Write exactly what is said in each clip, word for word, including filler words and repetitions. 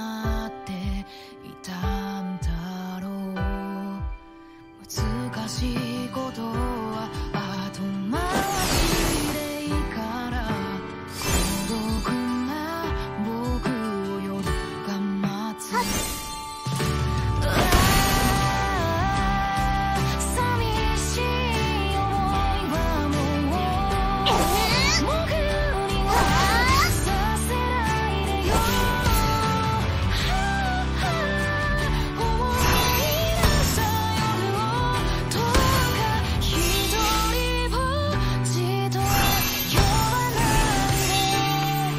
なっていたんだろう。難しいことは後回しでいいから孤独な僕を夜が待つ。寂しい想いはもう僕にはさせないでよ。思い出した夜をどうか一人ぼっちと呼ばないで。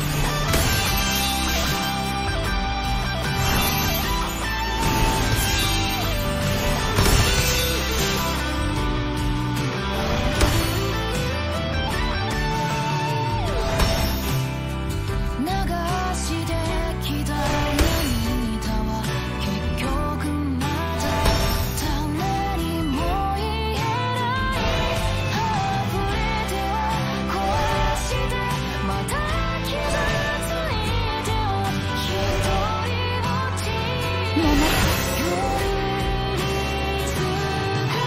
流してきた涙は結局まだ誰にも言えない。溢れては壊してまた傷ついては一人ぼっち。夜に浸か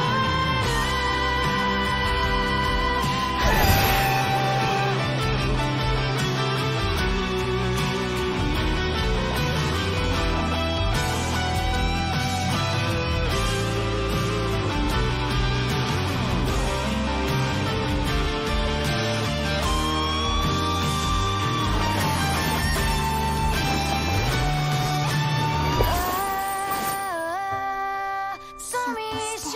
寂し